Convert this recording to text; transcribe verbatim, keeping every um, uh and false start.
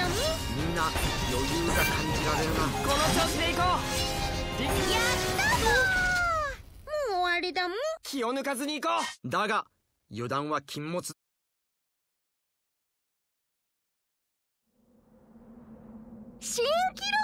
む。 みんな余裕が感じられるな。 この調子でいこう。 やったぞー。もう終わりだもん。 気を抜かずにいこう。 だが油断は禁物。 新記録